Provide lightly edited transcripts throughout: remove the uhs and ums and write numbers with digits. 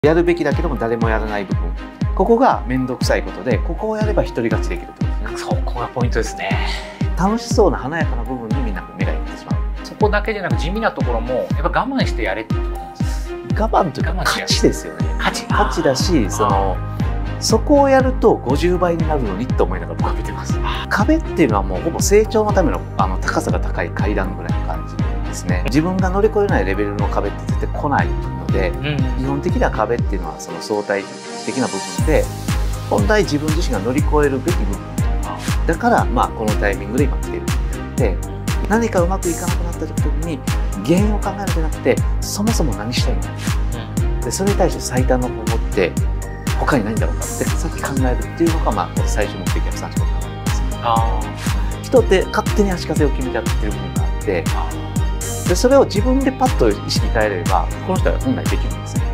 やるべきだけども誰もやらない部分、ここが面倒くさいことで、ここをやれば一人勝ちできるってことですね。 そこがポイントですね。 楽しそうな華やかな部分にみんな目がいってしまう。 そこだけじゃなく地味なところもやっぱ我慢してやれってことなんですか。 我慢というか勝ちですよね。勝ちだし、そこをやると50倍になるのにと思いながら僕は見てます。壁っていうのはもうほぼ成長のための高さが高い階段ぐらいの感じですね。自分が乗り越えないレベルの壁って絶対来ないので、基本的な壁っていうのはその相対的な部分で、本来自分自身が乗り越えるべき部分だから、このタイミングで今来ているので、何かうまくいかなくなった時に原因を考えるんじゃなくて、そもそも何したいんだ、でそれに対して最短の方法って他に何だろうかってさっき考えるっていうのが、最終目的の3種の考えです。人って勝手に足かせを決めちゃってる部分があって、でそれを自分でパッと意識変えれればこの人は本来できるんですね。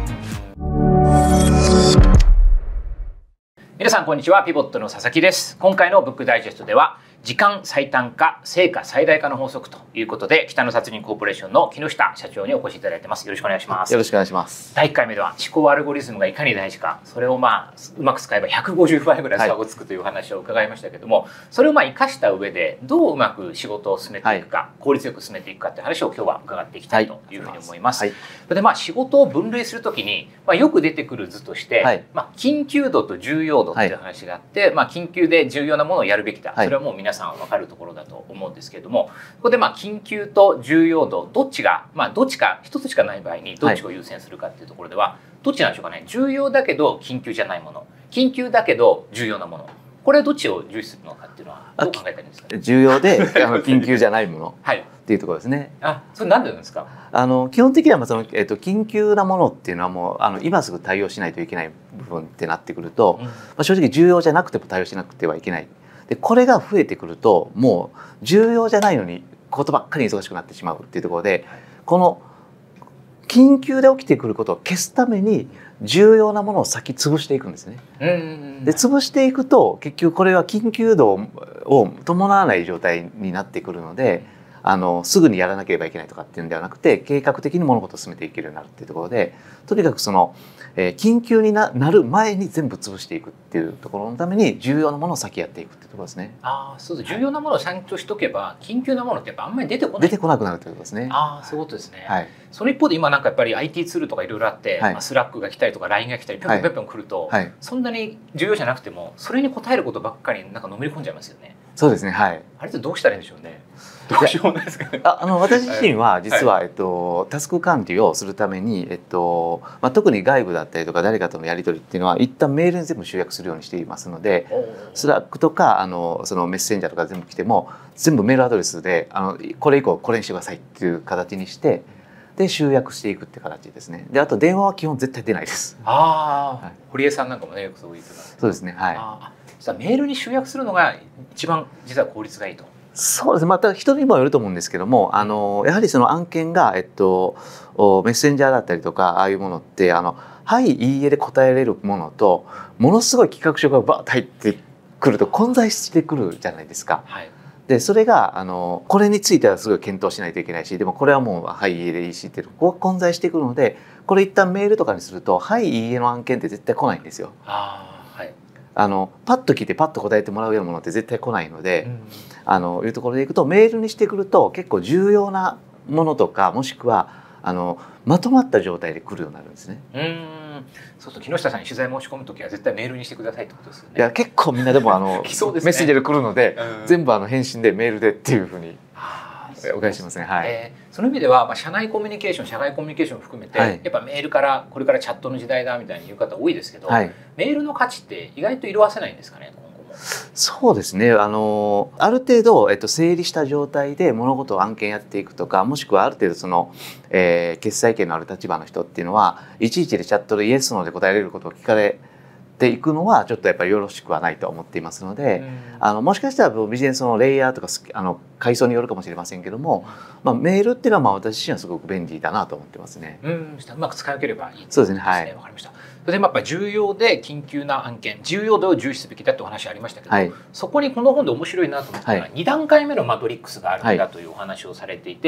皆さんこんにちは、ピボットの佐々木です。今回のブックダイジェストでは時間最短化、成果最大化の法則ということで、北野殺人コーポレーションの木下社長にお越しいただいてます。よろしくお願いします。 よろしくお願いします。 第1回目では思考アルゴリズムがいかに大事か、それをうまく使えば150倍ぐらい差がつくという話を伺いましたけども、それを生かした上でどううまく仕事を進めていくか、効率よく進めていくかって話を今日は伺っていきたいというふうに思います。で仕事を分類するときに、よく出てくる図として、緊急度と重要度っていう話があって、緊急で重要なものをやるべきだ、それはもう皆さん分かるところだと思うんですけれども、ここで緊急と重要度どっちか一つしかない場合にどっちを優先するかっていうところでは、どっちなんでしょうかね。重要だけど緊急じゃないもの、緊急だけど重要なもの、これはどっちを重視するのかっていうのはどう考えたらいいんですかね。 重要で緊急じゃないものっていうところですね。 それなんでなんですか。 基本的には緊急なものっていうのはもう今すぐ対応しないといけない部分ってなってくると、正直重要じゃなくても対応しなくてはいけない。でこれが増えてくるともう重要じゃないのにことばっかり忙しくなってしまうっていうところで、この緊急で起きてくることを消すために重要なものを先潰していくんですね。で潰していくと結局これは緊急度を伴わない状態になってくるので、すぐにやらなければいけないとかっていうんではなくて、計画的に物事を進めていけるようになるっていうところで、とにかく緊急になる前に全部潰していくっていうところのために重要なものを先やっていくっていうところですね。 そうです。重要なものをちゃんとしとけば緊急なものってやっぱあんまり出てこなくなるということですね。 そういうことですね。その一方で今やっぱり IT ツールとかいろいろあって、スラックが来たりとか LINE が来たりぴょんぴょんぴょん来ると、そんなに重要じゃなくてもそれに応えることばっかりのめり込んじゃいますよね。 そうですね。あれってどうしたらいいんでしょうね。どうしようもないですかね。 私自身は実は、タスク管理をするために、特に外部だったりとか誰かとのやり取りっていうのは一旦メールに全部集約するようにしていますので、スラックとかそのメッセンジャーとか全部来ても全部メールアドレスでこれ以降これにしてくださいっていう形にして、で集約していくって形ですね。であと電話は基本絶対出ないです。 堀江さんなんかもねよくそう言ってます。 そうですね。 実はメールに集約するのが一番実は効率がいいと。 そうですね。また人にもよると思うんですけども、やはりその案件がメッセンジャーだったりとかああいうものってはいいいえで答えれるものと、ものすごい企画書がバーッと入ってくると混在してくるじゃないですか。でそれがこれについてはすごい検討しないといけないし、でもこれはもうはいいいえでいいしっていうこう混在してくるので、これ一旦メールとかにするとはいいいえの案件って絶対来ないんですよ。パッと来てパッと答えてもらうようなものって絶対来ないので、いうところでいくとメールにしてくると結構重要なものとか、もしくはまとまった状態で来るようになるんですね。 そうすると木下さんに取材申し込むときは絶対メールにしてくださいってことですよね。 いや結構みんなでもメッセンジャーで来るので、全部返信でメールでっていうふうにお返ししますね。 その意味では、社内コミュニケーション、社外コミュニケーションを含めて、やっぱメールからこれからチャットの時代だみたいに言う方多いですけど、メールの価値って意外と色あせないんですかね。 そうですね。ある程度、整理した状態で物事を案件やっていくとか、もしくはある程度決裁権のある立場の人っていうのはいちいちでチャットでイエスノーで答えれることを聞かれていくのはちょっとやっぱりよろしくはないと思っていますので、もしかしたらビジネスのレイヤーとか階層によるかもしれませんけども、メールっていうのは私自身はすごく便利だなと思ってますね。 うまく使い分ければいいですね。 そうですね。 わかりました。それでやっぱ重要で緊急な案件、重要度を重視すべきだってお話ありましたけど、そこにこの本で面白いなと思ったのは、2段階目のマトリックスがあるんだというお話をされていて、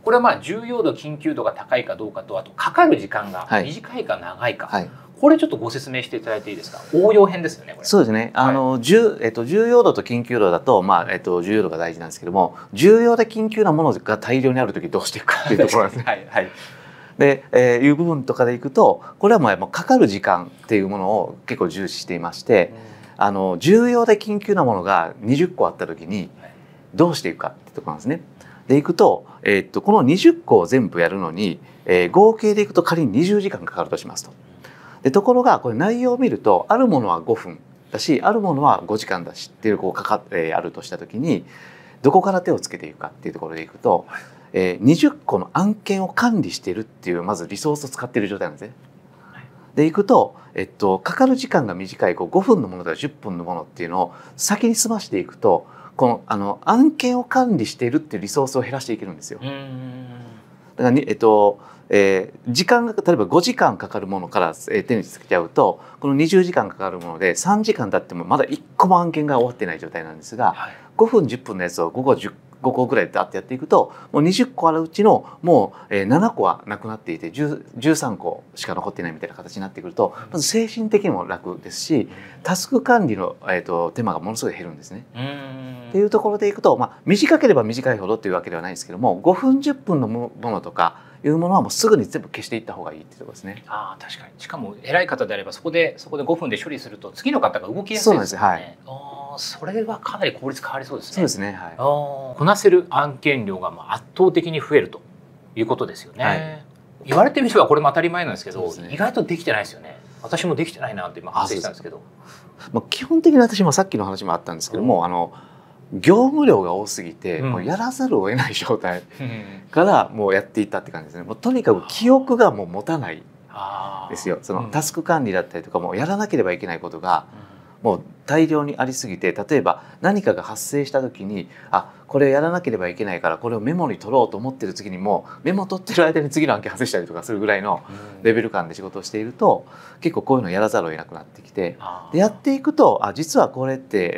これはまあ重要度緊急度が高いかどうかと、あとかかる時間が短いか長いか、 はい、 これちょっとご説明していただいていいですか。応用編ですよねこれ。 そうですね。重要度と緊急度だと、まあ重要度が大事なんですけども、重要で緊急なものが大量にあるときどうしていくかっていうところなんですね。 はいはい。 で、いう部分とかでいくと、これはもうかかる時間っていうものを結構重視していまして、重要で緊急なものが20個あったときにどうしていくかっていうところなんですね。でいくと、この20個を全部やるのに、合計でいくと仮に20時間かかるとしますと。でところがこれ内容を見ると、あるものは5分だし、あるものは5時間だしっていうあるとしたときに、どこから手をつけていくかっていうところでいくと、20個の案件を管理しているっていうまずリソースを使っている状態なんですね。でいくと、かかる時間が短い5分のものとか10分のものっていうのを先に済ましていくと、この案件を管理しているっていうリソースを減らしていけるんですよ。だからに、時間が例えば5時間かかるものから手につけちゃうと、この20時間かかるもので3時間経ってもまだ1個も案件が終わってない状態なんですが、5分10分のやつを5個ぐらいでやっていくと、もう20個あるうちのもう7個はなくなっていて13個しか残ってないみたいな形になってくると、まず精神的にも楽ですし、タスク管理の手間がものすごい減るんですね。っていうところでいくと、短ければ短いほどというわけではないですけども、5分10分のものとかいうものはもうすぐに全部消していった方がいいっていうところですね。 ああ、確かに。しかも偉い方であればそこで5分で処理すると次の方が動きやすいですよね。そうなんです。はい。それはかなり効率変わりそうですね。 そうですね。はい。 こなせる案件量が圧倒的に増えるということですよね。はい、言われてみればこれも当たり前なんですけど、意外とできてないですよね。私もできてないなって今反省したんですけど。 基本的に私もさっきの話もあったんですけども、業務量が多すぎて、もうやらざるを得ない状態からもうやっていったって感じですね。もうとにかく記憶がもう持たないですよ。そのタスク管理だったりとかもやらなければいけないことがもう大量にありすぎて、例えば何かが発生した時に、これをやらなければいけないからこれをメモに取ろうと思ってる次にもうメモ取ってる間に次の案件発生したりとかするぐらいのレベル感で仕事をしていると、結構こういうのをやらざるを得なくなってきて、でやっていくと実はこれって、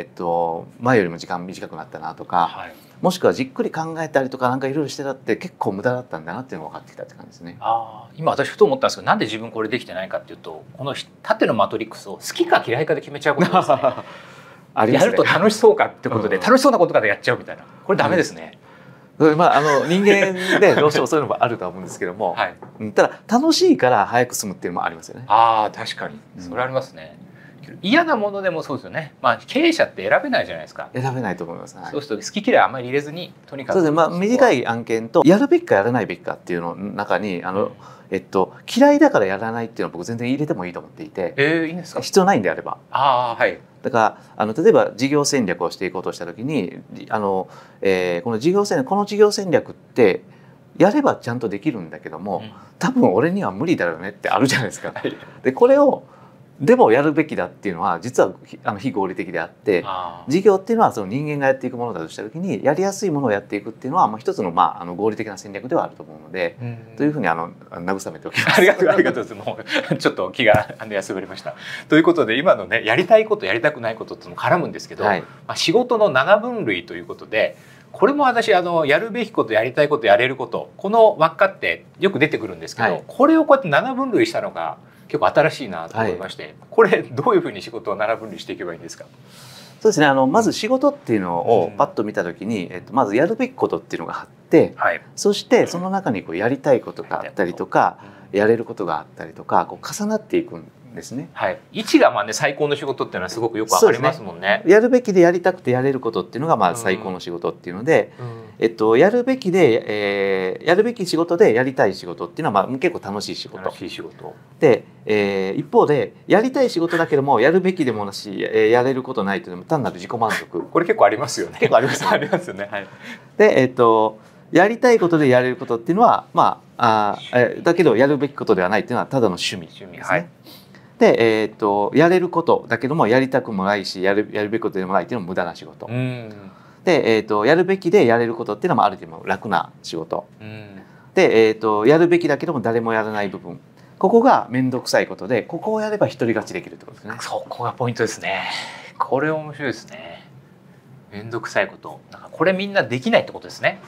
前よりも時間短くなったなとか、はい、もしくはじっくり考えたりとかなんかいろいろしてたって結構無駄だったんだなっていうのが分かってきたって感じですね。 今私ふと思ったんですけど、なんで自分これできてないかっていうと、この縦のマトリックスを好きか嫌いかで決めちゃうことですね。やると楽しそうかってことで、楽しそうなことからやっちゃうみたいな、これダメですね。 人間でどうしてもそういうのもあるとは思うんですけども、はい、ただ楽しいから早く済むっていうのもありますよね。 確かにそれありますね。嫌なものでもそうですよね。経営者って選べないじゃないですか。 選べないと思います。 そうすると好き嫌いあんまり入れずに、とにかくそうですね。短い案件とやるべきかやらないべきかっていうの中に嫌いだからやらないっていうのは僕全然入れてもいいと思っていて、 いいんですか？ 必要ないんであれば。 はい。 だから例えば事業戦略をしていこうとした時にこの事業戦略ってやればちゃんとできるんだけども、多分俺には無理だよねってあるじゃないですか。でこれをでもやるべきだっていうのは実は非合理的であって、事業っていうのはその人間がやっていくものだとした時に、やりやすいものをやっていくっていうのは一つの合理的な戦略ではあると思うので、というふうに慰めておきます。 ありがとうございます。もうちょっと気が安らぎました。ということで今のね、やりたいことやりたくないことっても絡むんですけど、仕事の7分類ということで、これも私やるべきこと、やりたいこと、やれること、この輪っかってよく出てくるんですけど、これをこうやって7分類したのが結構新しいなと思いまして、これどういうふうに仕事を7分類していけばいいんですか？ そうですね。まず仕事っていうのをパッと見た時に、まずやるべきことっていうのがあって、そしてその中にやりたいことがあったりとか、やれることがあったりとか、重なっていくんですね。 位置が最高の仕事っていうのはすごくよくわかりますもんね。 やるべきでやりたくてやれることっていうのが最高の仕事っていうので、やるべき仕事でやりたい仕事っていうのは結構楽しい仕事。で、一方でやりたい仕事だけどもやるべきでもなし、やれることないというのも単なる自己満足。 これ結構ありますよね。 結構ありますよね。 ありますよね。 で、やりたいことでやれることっていうのはだけどやるべきことではないっていうのはただの趣味ですね。で、やれることだけどもやりたくもないし、やるべきことでもないっていうのも無駄な仕事。で、やるべきでやれることっていうのもある程度楽な仕事。で、やるべきだけども誰もやらない部分。ここが面倒くさいことで、ここをやれば独り勝ちできるってことですね。 そこがポイントですね。これ面白いですね。面倒くさいこと。これみんなできないってことですね。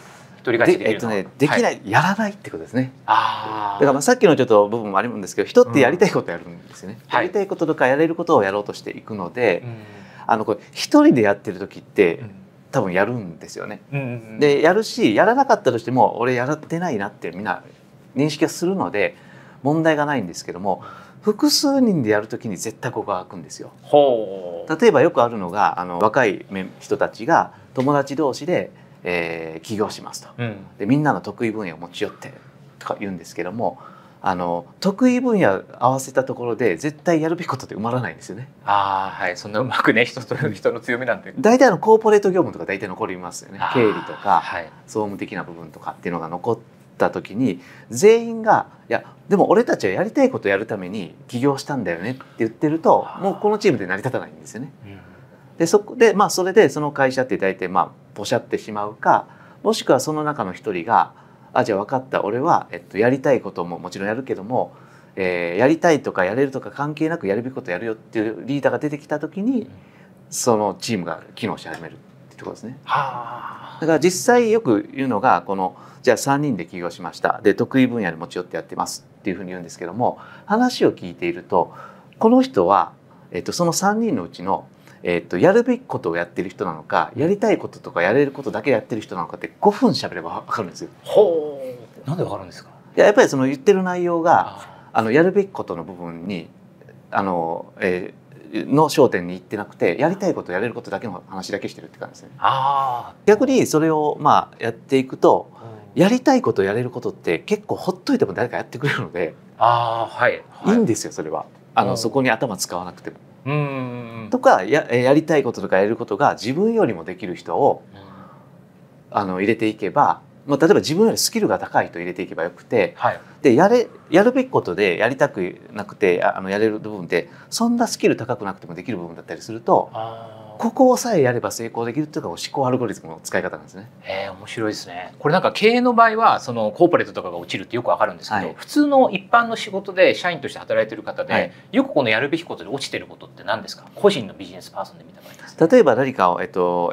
人勝ちできるのは、 できない、やらないってことですね。 あだからさっきのちょっと部分もあるんですけど、人ってやりたいことやるんですよね。やりたいこととかやれることをやろうとしていくので、これ一人でやってる時って多分やるんですよね。でやるし、やらなかったとしても俺やってないなってみんな認識はするので問題がないんですけども、複数人でやる時に絶対ここが開くんですよ。例えばよくあるのが若い人たちが友達同士で、起業しますと。でみんなの得意分野を持ち寄ってとか言うんですけども、得意分野合わせたところで絶対やるべきことって埋まらないんですよね。 はい、そんなうまくね人の強みなんて大体コーポレート業務とか大体残りますよね。経理とか、 はい、 総務的な部分とかっていうのが残った時に全員が「いやでも俺たちはやりたいことをやるために起業したんだよね」って言ってるともうこのチームで成り立たないんですよね。でそこでそれでその会社って大体ポシャってしまうか、もしくはその中の一人がじゃあ分かった、俺は、やりたいことももちろんやるけども、やりたいとかやれるとか関係なくやるべきことやるよっていうリーダーが出てきた時に、そのチームが機能し始めるってところですね。だから実際よく言うのがじゃあ3人で起業しました、で得意分野に持ち寄ってやってますっていうふうに言うんですけども、話を聞いているとこの人は、その3人のうちのやるべきことをやってる人なのか、やりたいこととかやれることだけやってる人なのかって5分喋れば分かるんですよ。 なんで分かるんですか？ やっぱりその言ってる内容がやるべきことの部分にの焦点にいってなくて、やりたいことやれることだけの話だけしてるって感じですね。逆にそれをやっていくと、やりたいことやれることって結構ほっといても誰かやってくれるので、いいんですよそれは。そこに頭使わなくても。とかやりたいこととかやれることが自分よりもできる人を入れていけば、例えば自分よりスキルが高い人入れていけばよくて、でやるべきことでやりたくなくてやれる部分ってそんなスキル高くなくてもできる部分だったりすると、ここさえやれば成功できるっていうのが思考アルゴリズムの使い方なんですね。 面白いですね。これなんか経営の場合はそのコーポレートとかが落ちるってよくわかるんですけど、普通の一般の仕事で社員として働いてる方で、よくこのやるべきことで落ちてることって何ですか？個人のビジネスパーソンで見た場合です。 例えば何かを我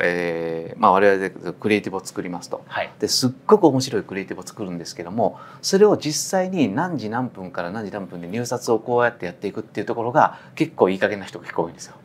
々でクリエイティブを作りますと、ですっごく面白いクリエイティブを作るんですけども、それを実際に何時何分から何時何分で入札をこうやってやっていくっていうところが結構いい加減な人が結構多いんですよ。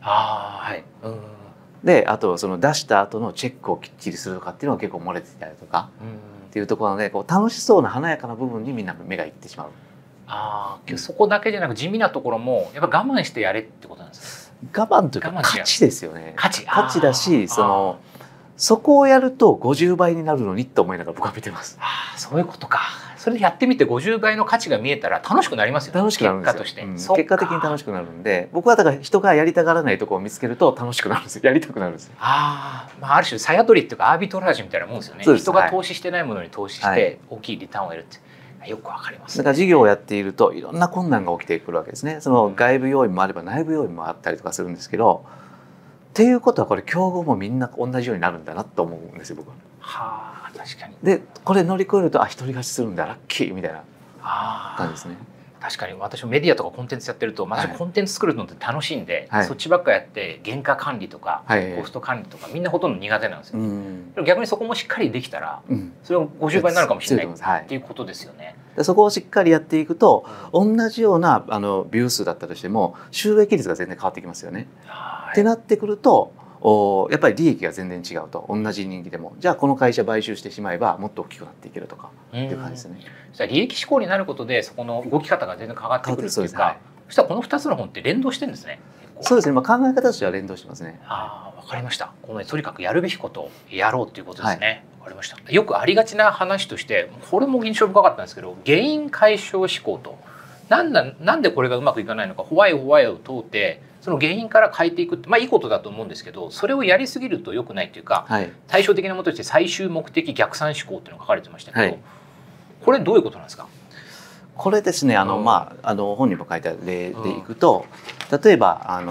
であとその出した後のチェックをきっちりするとかっていうのが結構漏れてたりとかっていうところなので、楽しそうな華やかな部分にみんな目がいってしまう。 そこだけじゃなく地味なところもやっぱ我慢してやれってことなんですか？ 我慢というか価値ですよね。 価値だし、そこをやると50倍になるのにって思いながら僕は見てます。 そういうことか。それでやってみて50倍の価値が見えたら楽しくなりますよね。 楽しくなるんですよ。 結果として、結果的に楽しくなるんで、僕はだから人がやりたがらないところを見つけると楽しくなるんですよ。やりたくなるんですよ。 ある種さや取りっていうかアービトラージみたいなもんですよね。人が投資してないものに投資して大きいリターンを得るってよくわかります。 だから事業をやっているといろんな困難が起きてくるわけですね。その外部要因もあれば内部要因もあったりとかするんですけど、っていうことはこれ競合もみんな同じようになるんだなと思うんですよ僕は。 確かに。 でこれ乗り越えると一人勝ちするんだラッキーみたいな感じですね。 確かに私もメディアとかコンテンツやってると私コンテンツ作るのって楽しいんで、そっちばっかやって原価管理とかコスト管理とかみんなほとんど苦手なんですよ。でも逆にそこもしっかりできたらそれが50倍になるかもしれないっていうことですよね。 そこをしっかりやっていくと同じようなビュー数だったとしても収益率が全然変わってきますよね。ってなってくるとやっぱり利益が全然違うと。同じ人気でもじゃあこの会社買収してしまえばもっと大きくなっていけるとかっていう感じですね。 利益志向になることでそこの動き方が全然変わってくるっていうか、そしたらこの2つの本って連動してるんですね。 そうですね、考え方としては連動してますね。 わかりました。とにかくやるべきことをやろうっていうことですね。わかりました。よくありがちな話としてこれも印象深かったんですけど、原因解消思考となんでこれがうまくいかないのかホワイを問うてその原因から変えていくっていいことだと思うんですけど、それをやりすぎると良くないっていうか、対照的なものとして最終目的逆算思考っていうのが書かれてましたけど、これどういうことなんですか？ これですね、本にも書いてある例でいくと、例えば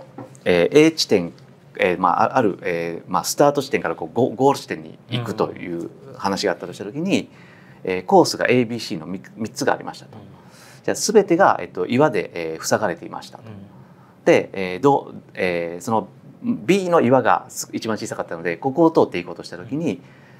A 地点、ある、スタート地点からゴール地点に行くという話があったとした時に、コースが ABC の 3つがありましたと。じゃあ全てが、岩で、塞がれていましたと。で、その B の岩が一番小さかったのでここを通っていこうとした時に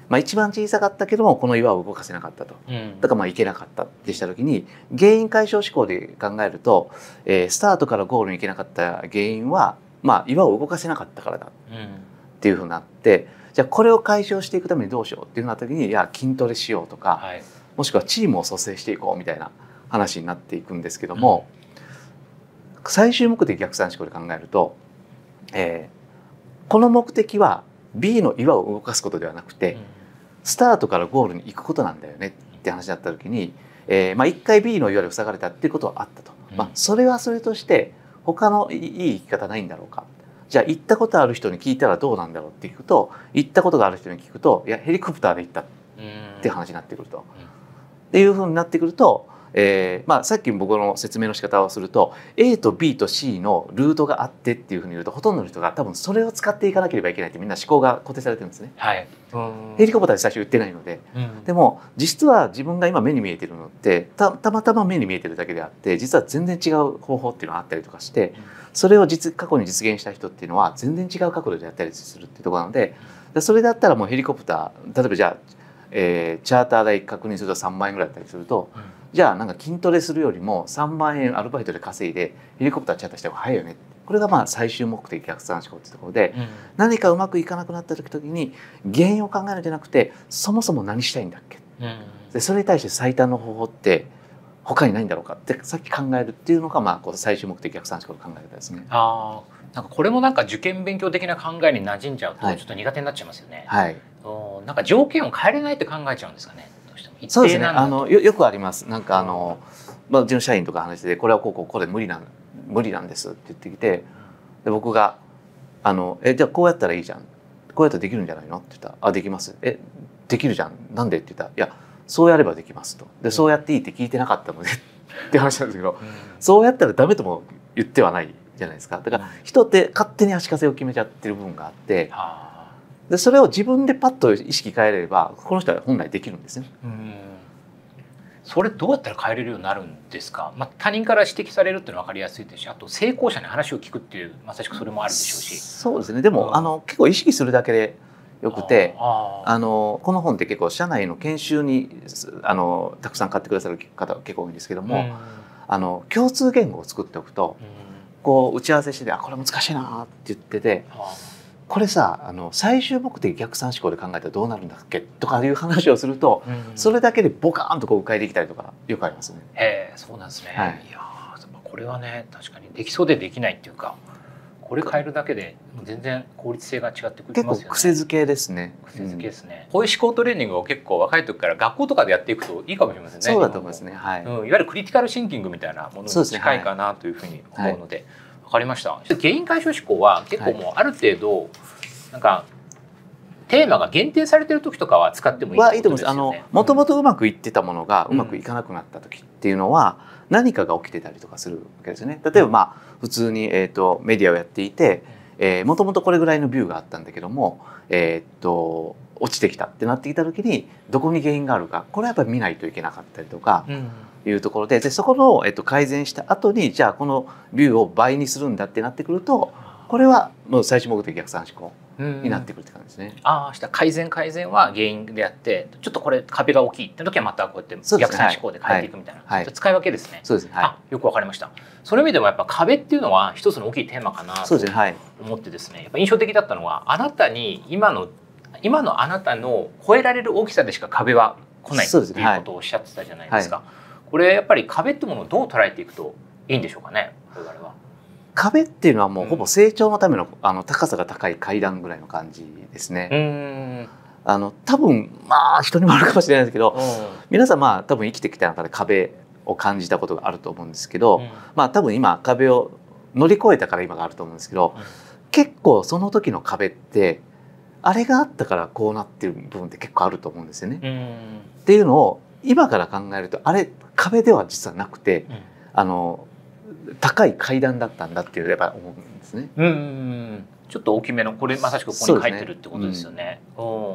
まあ、一番小さかったけどもこの岩を動かせなかったと、だからまあいけなかったってした時に原因解消思考で考えると、スタートからゴールに行けなかった原因は、まあ、岩を動かせなかったからだっていうふうになって、じゃあこれを解消していくためにどうしようっていうふうになった時にいや筋トレしようとか、もしくはチームを組成していこうみたいな話になっていくんですけども、最終目的逆算思考で考えると、この目的は B の岩を動かすことではなくて、スタートからゴールに行くことなんだよねって話になった時に、まあ、1回 B の岩で塞がれたっていうことはあったと、まあ、それはそれとして他のいい生き方ないんだろうか、じゃあ行ったことある人に聞いたらどうなんだろうって聞くと、行ったことがある人に聞くといやヘリコプターで行ったって話になってくると、っていうふうになってくると、まあ、さっき僕の説明の仕方をすると A と B と C のルートがあってっていうふうに言うとほとんどの人が多分それを使っていかなければいけないってみんな思考が固定されてるんですね。ヘリコプターで最初言ってないので、でも実は自分が今目に見えてるのってたまたま目に見えてるだけであって実は全然違う方法っていうのがあったりとかして、それを過去に実現した人っていうのは全然違う角度でやったりするっていうところなので、それだったらもうヘリコプター例えばじゃあチャーター代確認すると3万円ぐらいだったりすると、じゃあなんか筋トレするよりも3万円アルバイトで稼いでヘリコプターチャーターした方が早いよね。これがまあ最終目的逆算思考っていうところで、何かうまくいかなくなった時に原因を考えるんじゃなくてそもそも何したいんだっけ、でそれに対して最短の方法って他にないんだろうかってさっき考えるっていうのがまあこう最終目的逆算思考の考え方ですね。 なんかこれもなんか受験勉強的な考えに馴染んじゃうとちょっと苦手になっちゃいますよね。なんか条件を変えれないって考えちゃうんですかね。どうしてもそうですね。よくあります。なんかまあ、うちの社員とか話してこれはこれ無理なんですって言ってきて、で僕がじゃあこうやったらいいじゃん、こうやったらできるんじゃないのって言ったらできます。できるじゃん、なんでって言ったらいやそうやればできますと。でそうやっていいって聞いてなかったのでって話なんですけど、そうやったらダメとも言ってはないじゃないですか。だから人って勝手に足かせを決めちゃってる部分があって、でそれを自分でパッと意識変えればこの人は本来できるんですね。 それどうやったら変えれるようになるんですか。まあ、他人から指摘されるっていうのは分かりやすいですし、あと成功者に話を聞くっていうまさしくそれもあるでしょうし。 そうですね。でも、結構意識するだけでよくて、この本って結構社内の研修にたくさん買ってくださる方が結構多いんですけども、共通言語を作っておくと、こう打ち合わせしててこれ難しいなって言ってて。これさ最終目的逆算思考で考えたらどうなるんだっけとかいう話をすると、それだけでボカーンとこう迂回できたりとかよくありますね。 そうなんですね。いやこれはね確かにできそうでできないっていうか、これ変えるだけで全然効率性が違ってくる。 結構癖づけですね。 癖づけですね。こういう思考トレーニングを結構若い時から学校とかでやっていくといいかもしれませんね。 そうだと思いますね。いわゆるクリティカルシンキングみたいなものに近いかなというふうに思うので。分かりました。原因解消思考は結構もうある程度なんかテーマが限定されてる時とかは使ってもいいってことですよね。 もともとうまくいってたものがうまくいかなくなった時っていうのは何かが起きてたりとかするわけですよね。例えばまあ普通にメディアをやっていてもともとこれぐらいのビューがあったんだけども落ちてきたってなってきた時にどこに原因があるか、これはやっぱり見ないといけなかったりとか。いうところで、そこの、改善した後にじゃあこのビューを倍にするんだってなってくると、これはもう最終目的逆算思考になってくるって感じですね。 改善は原因であってちょっとこれ壁が大きいって時はまたこうやって逆算思考で変えていくみたいな、使い分けですね。 そうですね。 よくわかりました。その意味でもやっぱ壁っていうのは一つの大きいテーマかなと思ってですね、やっぱ印象的だったのは今のあなたの超えられる大きさでしか壁は来ないっていうことをおっしゃってたじゃないですか。これやっぱり壁ってものをどう捉えていくといいんでしょうかね。 壁っていうのはもうほぼ成長のための高さが高い階段ぐらいの感じですね。多分まあ人にもあるかもしれないですけど、皆さんまあ多分生きてきた中で壁を感じたことがあると思うんですけど、まあ多分今壁を乗り越えたから今があると思うんですけど、結構その時の壁ってあれがあったからこうなってる部分って結構あると思うんですよね。っていうのを今から考えるとあれ壁では実はなくて、高い階段だったんだっていうやっぱ思うんですね。 ちょっと大きめのこれまさしくここに書いてるってことですよね。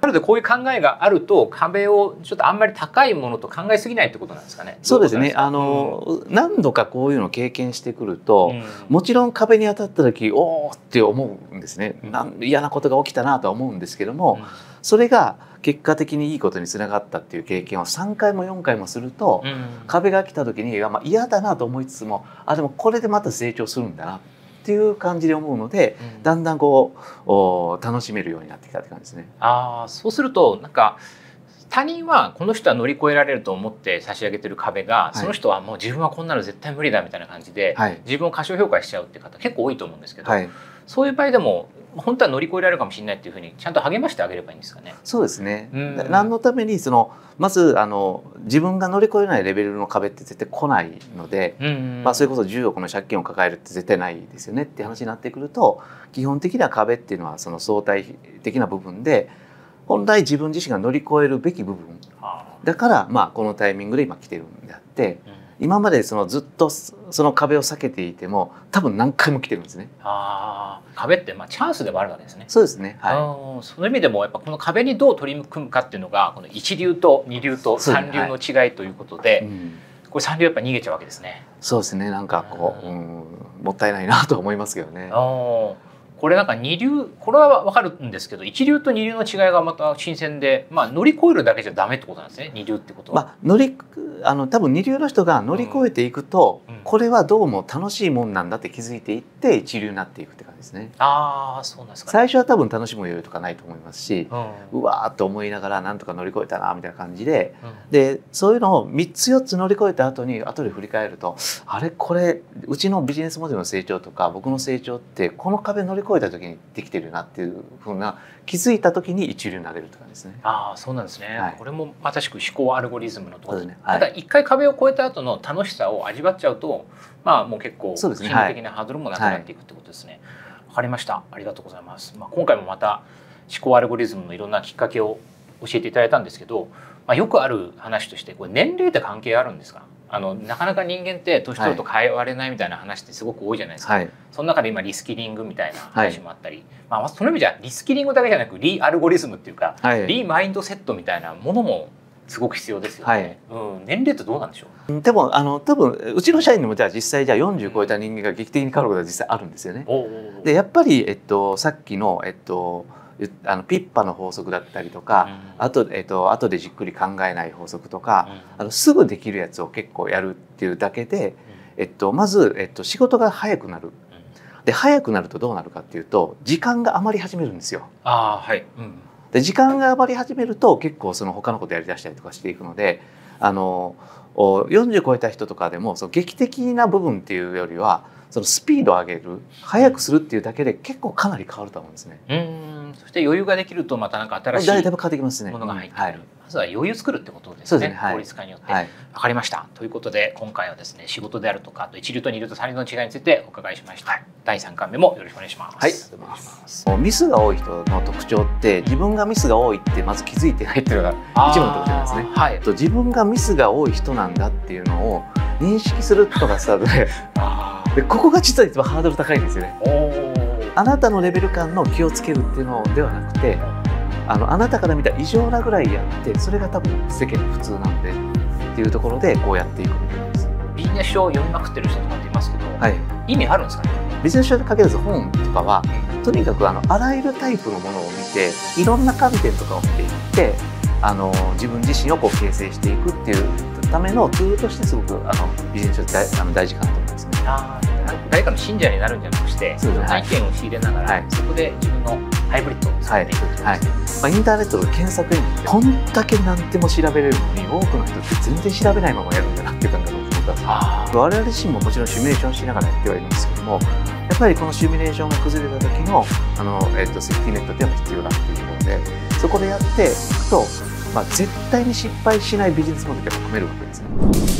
なのでこういう考えがあると壁をちょっとあんまり高いものと考えすぎないってことなんですかね。 そうですね。何度かこういうのを経験してくると、もちろん壁に当たった時おーって思うんですね。嫌なことが起きたなとは思うんですけども、それが結果的にいいことにつながったっていう経験を3回も4回もすると、壁が来た時に嫌だなと思いつつも、でもこれでまた成長するんだなっていう感じで思うので、だんだんこう楽しめるようになってきたって感じですね。 そうするとなんか他人はこの人は乗り越えられると思って差し上げてる壁が、その人はもう自分はこんなの絶対無理だみたいな感じで、自分を過小評価しちゃうって方結構多いと思うんですけど、そういう場合でも本当は乗り越えられるかもしれないっていうふうにちゃんと励ましてあげればいいんですかね。 そうですね。何のためにまず自分が乗り越えないレベルの壁って絶対来ないので、それこそ10億の借金を抱えるって絶対ないですよねって話になってくると、基本的な壁っていうのはその相対的な部分で、本来自分自身が乗り越えるべき部分だから、このタイミングで今来てるんであって、今までずっとその壁を避けていても多分何回も来てるんですね。 壁ってチャンスでもあるわけですね。 そうですね。 その意味でもやっぱこの壁にどう取り組むかっていうのがこの一流と二流と三流の違いということで、これ三流やっぱ逃げちゃうわけですね。 そうですね。なんかもったいないなと思いますけどね。 これなんか二流、これは分かるんですけど、一流と二流の違いがまた新鮮で、乗り越えるだけじゃダメってことなんですね、二流ってことは。 多分二流の人が乗り越えていくと、これはどうも楽しいもんなんだって気づいていって一流になっていくって感じですね。 そうなんですかね。 最初は多分楽しむ余裕とかないと思いますし、うわーっと思いながらなんとか乗り越えたなみたいな感じで、でそういうのを3つ4つ乗り越えた後で振り返ると、これうちのビジネスモデルの成長とか僕の成長ってこの壁乗り越えた時にできてるなっていうふうな気づいた時に一流になれるって感じですね。 そうなんですね。これもまさしく思考アルゴリズムのところですね。 ただ一回壁を越えた後の楽しさを味わっちゃうと、もう結構心理的なハードルもなくなっていくってことですね。わかりました。ありがとうございます。今回もまた思考アルゴリズムのいろんなきっかけを教えていただいたんですけど、よくある話としてこれ年齢って関係あるんですか？なかなか人間って年取ると変われないみたいな話ってすごく多いじゃないですか。その中で今リスキリングみたいな話もあったり、その意味じゃリスキリングだけじゃなくリアルゴリズムっていうか、リマインドセットみたいなものもすごく必要ですよね。年齢ってどうなんでしょう？ でも多分うちの社員にも実際40超えた人間が劇的に変わることは実際あるんですよね。でやっぱりさっきのピッパの法則だったりとか、後でじっくり考えない法則とか、すぐできるやつを結構やるっていうだけで、まず、仕事が早くなる。で早くなるとどうなるかっていうと時間が余り始めるんですよ。で時間が余り始めると結構他のことやりだしたりとかしていくので、40超えた人とかでも劇的な部分っていうよりはスピードを上げる早くするっていうだけで結構かなり変わると思うんですね。 そして余裕ができるとまた新しいものが入ってくる。まずは余裕作るってことですね。効率化によって。わかりました。ということで今回はですね、仕事であるとか一流と二流と三流の違いについてお伺いしました。第3回目もよろしくお願いします。お願いします。 ミスが多い人の特徴って自分がミスが多いってまず気づいてないっていうのが一番の特徴なんですね。自分がミスが多い人なんだっていうのを認識するとかスタートでここが実は一番ハードル高いんですよね。あなたのレベル感の気をつけるっていうのではなくて、あなたから見た異常なぐらいやって、それが多分世間の普通なのでっていうところでこうやっていくみたいです。 ビジネス書を読みまくってる人とかっていますけど、意味あるんですかね？ ビジネス書に限らず本とかは、とにかくあらゆるタイプのものを見て、いろんな観点とかを見ていって、自分自身を形成していくっていうためのツールとしてすごくビジネス書って大事かなと思いますね。 誰かの信者になるんじゃなくて、体験を仕入れながら、そこで自分のハイブリッドを作っていくということですね。 インターネットの検索エンジンってこんだけ何でも調べれるのに、多くの人って全然調べないままやるんだなっていう感覚を持ったんです。我々自身ももちろんシミュレーションしながらやってはいるんですけども、やっぱりこのシミュレーションが崩れた時のセーフティーネットっていうのが必要だっていうところで、そこでやっていくと、絶対に失敗しないビジネスモデルが組めるわけですね。